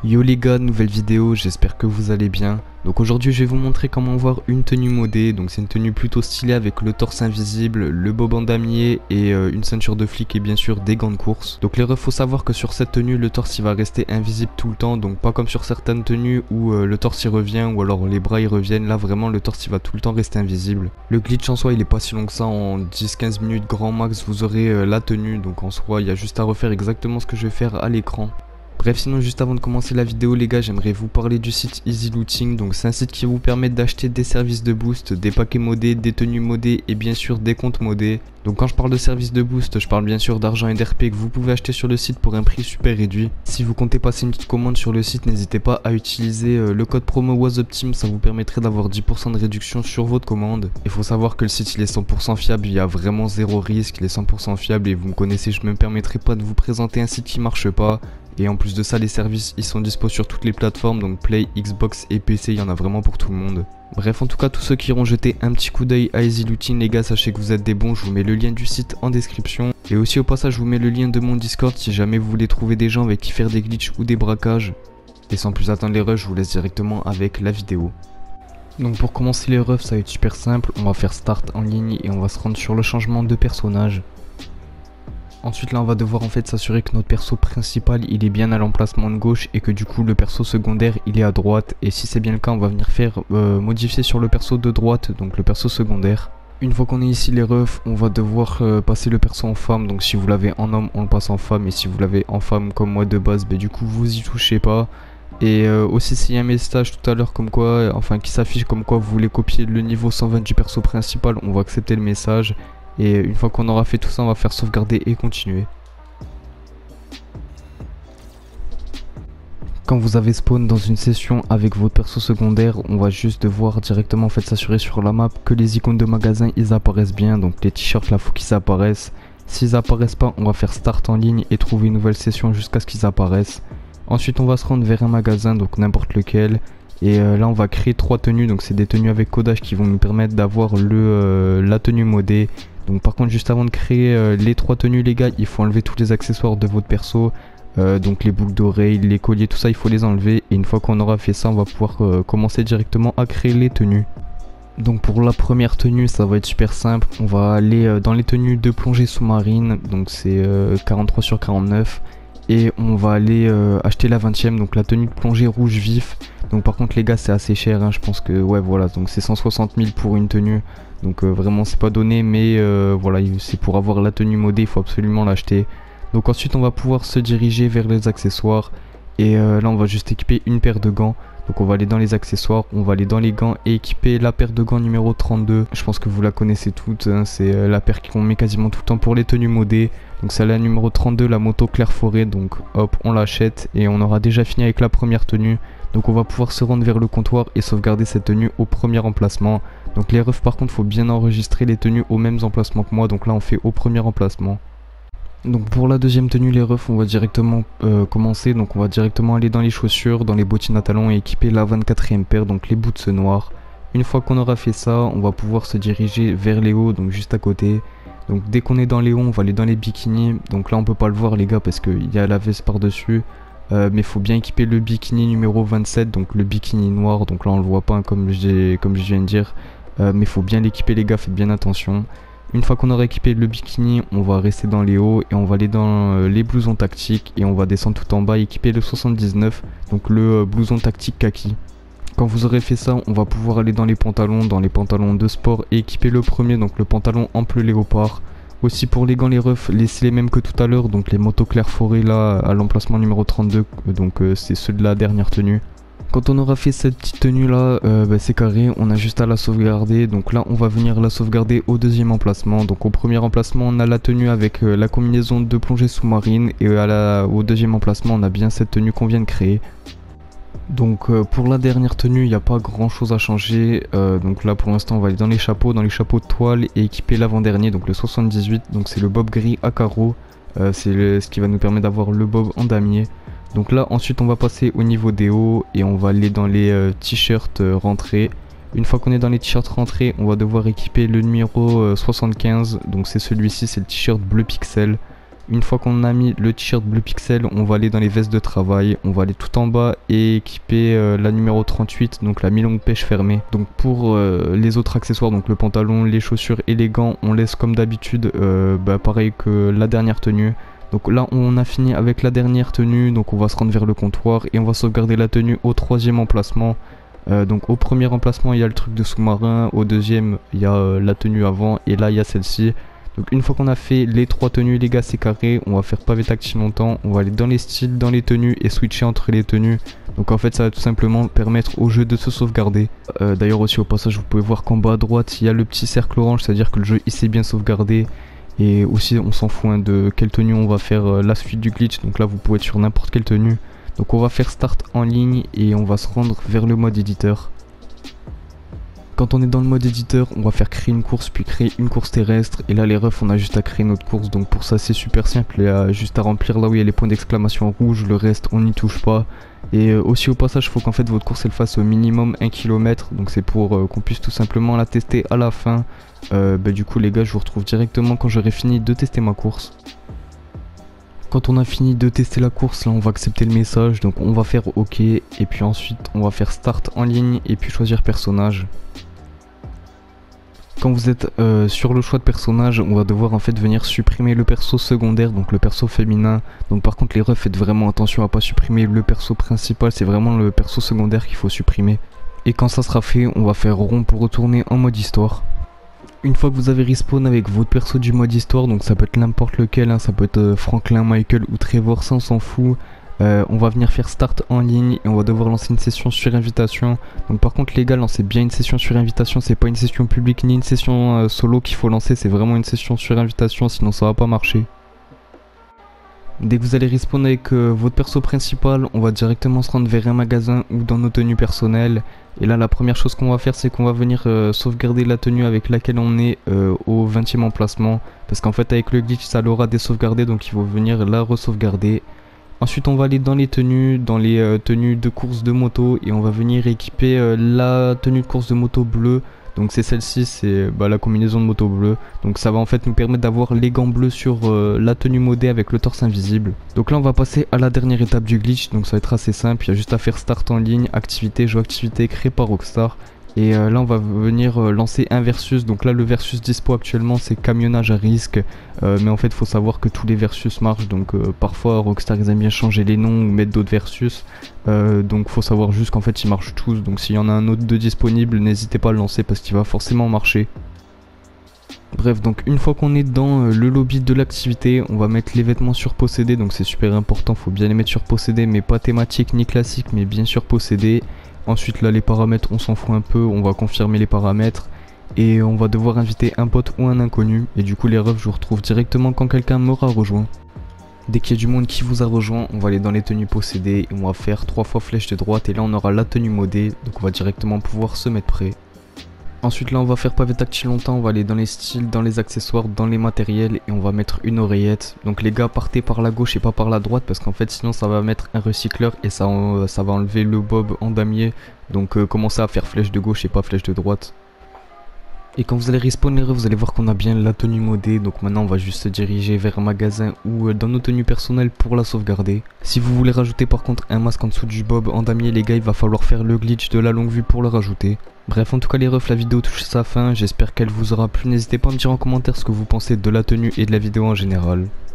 Yo les gars, nouvelle vidéo, j'espère que vous allez bien. Donc aujourd'hui je vais vous montrer comment avoir une tenue modée. Donc c'est une tenue plutôt stylée avec le torse invisible, le bob en damier et une ceinture de flic et bien sûr des gants de course. Donc les refs, faut savoir que sur cette tenue le torse il va rester invisible tout le temps. Donc pas comme sur certaines tenues où le torse il revient ou alors les bras ils reviennent. Là vraiment le torse il va tout le temps rester invisible. Le glitch en soi il est pas si long que ça, en 10-15 minutes grand max vous aurez la tenue. Donc en soi il y a juste à refaire exactement ce que je vais faire à l'écran. Bref, sinon juste avant de commencer la vidéo les gars, j'aimerais vous parler du site Easy Looting. Donc c'est un site qui vous permet d'acheter des services de boost, des paquets modés, des tenues modées et bien sûr des comptes modés. Donc quand je parle de services de boost, je parle bien sûr d'argent et d'RP que vous pouvez acheter sur le site pour un prix super réduit. Si vous comptez passer une petite commande sur le site, n'hésitez pas à utiliser le code promo WasUpTeam, ça vous permettrait d'avoir 10% de réduction sur votre commande. Il faut savoir que le site il est 100% fiable, il y a vraiment zéro risque, il est 100% fiable et vous me connaissez, je ne me permettrai pas de vous présenter un site qui marche pas. Et en plus de ça, les services ils sont dispo sur toutes les plateformes, donc Play, Xbox et PC, il y en a vraiment pour tout le monde. Bref, en tout cas, tous ceux qui iront jeter un petit coup d'œil à Easy Looting, les gars, sachez que vous êtes des bons, je vous mets le lien du site en description. Et aussi au passage, je vous mets le lien de mon Discord si jamais vous voulez trouver des gens avec qui faire des glitches ou des braquages. Et sans plus attendre les rushs, je vous laisse directement avec la vidéo. Donc pour commencer les refs, ça va être super simple, on va faire start en ligne et on va se rendre sur le changement de personnage. Ensuite là on va devoir en fait s'assurer que notre perso principal il est bien à l'emplacement de gauche et que du coup le perso secondaire il est à droite. Et si c'est bien le cas on va venir faire modifier sur le perso de droite, donc le perso secondaire. Une fois qu'on est ici les refs, on va devoir passer le perso en femme. Donc si vous l'avez en homme on le passe en femme, et si vous l'avez en femme comme moi de base, du coup vous y touchez pas. Et aussi s'il y a un message tout à l'heure comme quoi, enfin qui s'affiche comme quoi vous voulez copier le niveau 120 du perso principal, on va accepter le message. Et une fois qu'on aura fait tout ça, on va faire sauvegarder et continuer. Quand vous avez spawn dans une session avec votre perso secondaire, on va juste devoir directement en fait s'assurer sur la map que les icônes de magasin ils apparaissent bien. Donc les t-shirts là faut qu'ils apparaissent. S'ils apparaissent pas, on va faire start en ligne et trouver une nouvelle session jusqu'à ce qu'ils apparaissent. Ensuite on va se rendre vers un magasin, donc n'importe lequel. Et là on va créer 3 tenues, donc c'est des tenues avec codage qui vont nous permettre d'avoir la tenue modée. Donc par contre juste avant de créer les 3 tenues les gars, il faut enlever tous les accessoires de votre perso. Donc les boucles d'oreilles, les colliers, tout ça il faut les enlever. Et une fois qu'on aura fait ça, on va pouvoir commencer directement à créer les tenues. Donc pour la première tenue ça va être super simple. On va aller dans les tenues de plongée sous-marine, donc c'est 43 sur 49. Et on va aller acheter la 20ème, donc la tenue de plongée rouge vif. Donc par contre les gars c'est assez cher hein, je pense que ouais voilà, donc c'est 160 000 pour une tenue. Donc vraiment c'est pas donné, mais voilà, c'est pour avoir la tenue modée, il faut absolument l'acheter. Donc ensuite on va pouvoir se diriger vers les accessoires. Et là on va juste équiper une paire de gants. Donc on va aller dans les accessoires, on va aller dans les gants et équiper la paire de gants numéro 32. Je pense que vous la connaissez toutes, hein, c'est la paire qu'on met quasiment tout le temps pour les tenues modées. Donc c'est la numéro 32, la moto Claire Forêt. Donc hop, on l'achète et on aura déjà fini avec la première tenue. Donc on va pouvoir se rendre vers le comptoir et sauvegarder cette tenue au premier emplacement. Donc les refs par contre faut bien enregistrer les tenues aux mêmes emplacements que moi. Donc là on fait au premier emplacement. Donc pour la deuxième tenue les refs on va directement commencer. Donc on va directement aller dans les chaussures, dans les bottines à talons et équiper la 24ème paire, donc les boots noirs. Une fois qu'on aura fait ça, on va pouvoir se diriger vers les hauts, donc juste à côté. Donc dès qu'on est dans les hauts on va aller dans les bikinis. Donc là on peut pas le voir les gars parce qu'il y a la veste par dessus. Mais il faut bien équiper le bikini numéro 27, donc le bikini noir. Donc là on le voit pas hein, comme je viens de dire. Mais il faut bien l'équiper les gars, faites bien attention. Une fois qu'on aura équipé le bikini, on va rester dans les hauts et on va aller dans les blousons tactiques. Et on va descendre tout en bas et équiper le 79, donc le blouson tactique kaki. Quand vous aurez fait ça, on va pouvoir aller dans les pantalons de sport et équiper le premier, donc le pantalon ample léopard. Aussi pour les gants les refs, laissez les mêmes que tout à l'heure, donc les motos Claire Forêt là à l'emplacement numéro 32, donc c'est ceux de la dernière tenue. Quand on aura fait cette petite tenue là, c'est carré, on a juste à la sauvegarder. Donc là on va venir la sauvegarder au deuxième emplacement. Donc au premier emplacement on a la tenue avec la combinaison de plongée sous-marine. Et au deuxième emplacement on a bien cette tenue qu'on vient de créer. Donc pour la dernière tenue il n'y a pas grand chose à changer. Donc là pour l'instant on va aller dans les chapeaux de toile et équiper l'avant-dernier, donc le 78. Donc c'est le bob gris à carreaux, c'est ce qui va nous permettre d'avoir le bob en damier. Donc là ensuite on va passer au niveau des hauts et on va aller dans les t-shirts rentrés. Une fois qu'on est dans les t-shirts rentrés, on va devoir équiper le numéro 75. Donc c'est celui-ci, c'est le t-shirt bleu pixel. Une fois qu'on a mis le t-shirt bleu pixel, on va aller dans les vestes de travail, on va aller tout en bas et équiper la numéro 38, donc la mi-longue pêche fermée. Donc pour les autres accessoires, donc le pantalon, les chaussures et les gants, on laisse comme d'habitude pareil que la dernière tenue. Donc là on a fini avec la dernière tenue, donc on va se rendre vers le comptoir et on va sauvegarder la tenue au 3e emplacement. Donc au premier emplacement il y a le truc de sous-marin, au deuxième il y a la tenue avant et là il y a celle-ci. Donc une fois qu'on a fait les 3 tenues les gars, c'est carré, on va faire pavé tactile longtemps, on va aller dans les styles, dans les tenues et switcher entre les tenues. Donc en fait ça va tout simplement permettre au jeu de se sauvegarder. D'ailleurs aussi au passage vous pouvez voir qu'en bas à droite il y a le petit cercle orange, c'est à dire que le jeu il s'est bien sauvegardé. Et aussi on s'en fout de quelle tenue on va faire la suite du glitch, donc là vous pouvez être sur n'importe quelle tenue. Donc on va faire start en ligne et on va se rendre vers le mode éditeur. Quand on est dans le mode éditeur, on va faire créer une course puis créer une course terrestre. Et là les refs on a juste à créer notre course, donc pour ça c'est super simple, il y a juste à remplir là où il y a les points d'exclamation rouge, le reste on n'y touche pas. Et aussi au passage il faut qu'en fait votre course elle fasse au minimum 1 km, donc c'est pour qu'on puisse tout simplement la tester à la fin. Du coup les gars je vous retrouve directement quand j'aurai fini de tester ma course. Quand on a fini de tester la course, là on va accepter le message, donc on va faire OK et puis ensuite on va faire start en ligne et puis choisir personnage. Quand vous êtes sur le choix de personnage, on va devoir en fait venir supprimer le perso secondaire, donc le perso féminin. Donc par contre les refs, faites vraiment attention à pas supprimer le perso principal, c'est vraiment le perso secondaire qu'il faut supprimer. Et quand ça sera fait, on va faire rond pour retourner en mode histoire. Une fois que vous avez respawn avec votre perso du mode histoire, donc ça peut être n'importe lequel, hein, ça peut être Franklin, Michael ou Trevor, ça on s'en fout. On va venir faire start en ligne et on va devoir lancer une session sur invitation. Donc par contre les gars, lancez bien une session sur invitation, c'est pas une session publique ni une session solo qu'il faut lancer, c'est vraiment une session sur invitation, sinon ça va pas marcher. Dès que vous allez respawn avec votre perso principal, on va directement se rendre vers un magasin ou dans nos tenues personnelles. Et là la première chose qu'on va faire, c'est qu'on va venir sauvegarder la tenue avec laquelle on est au 20e emplacement. Parce qu'en fait avec le glitch ça l'aura désauvegarder, donc il faut venir la resauvegarder. Ensuite on va aller dans les tenues de course de moto et on va venir équiper la tenue de course de moto bleue. Donc c'est celle-ci, c'est la combinaison de moto bleue. Donc ça va en fait nous permettre d'avoir les gants bleus sur la tenue modée avec le torse invisible. Donc là on va passer à la dernière étape du glitch, donc ça va être assez simple. Il y a juste à faire start en ligne, activité, jeu activité créé par Rockstar. Et là on va venir lancer un versus, donc là le versus dispo actuellement c'est camionnage à risque, mais en fait il faut savoir que tous les versus marchent, donc parfois Rockstar ils aiment bien changer les noms ou mettre d'autres versus, donc faut savoir juste qu'en fait ils marchent tous, donc s'il y en a un autre de disponible n'hésitez pas à le lancer parce qu'il va forcément marcher. Bref, donc une fois qu'on est dans le lobby de l'activité, on va mettre les vêtements sur possédé, donc c'est super important, faut bien les mettre sur possédé mais pas thématique ni classique mais bien sur possédé. Ensuite là les paramètres on s'en fout un peu, on va confirmer les paramètres et on va devoir inviter un pote ou un inconnu. Et du coup les refs je vous retrouve directement quand quelqu'un m'aura rejoint. Dès qu'il y a du monde qui vous a rejoint, on va aller dans les tenues possédées et on va faire 3 fois flèche de droite et là on aura la tenue modée, donc on va directement pouvoir se mettre prêt. Ensuite là on va faire pavé tactile longtemps, on va aller dans les styles, dans les accessoires, dans les matériels et on va mettre une oreillette. Donc les gars partez par la gauche et pas par la droite parce qu'en fait sinon ça va mettre un recycleur et ça va enlever le bob en damier. Donc commencez à faire flèche de gauche et pas flèche de droite. Et quand vous allez respawn les refs, vous allez voir qu'on a bien la tenue modée. Donc maintenant on va juste se diriger vers un magasin ou dans nos tenues personnelles pour la sauvegarder. Si vous voulez rajouter par contre un masque en dessous du bob en damier les gars, il va falloir faire le glitch de la longue vue pour le rajouter. Bref, en tout cas les refs, la vidéo touche sa fin, j'espère qu'elle vous aura plu. N'hésitez pas à me dire en commentaire ce que vous pensez de la tenue et de la vidéo en général.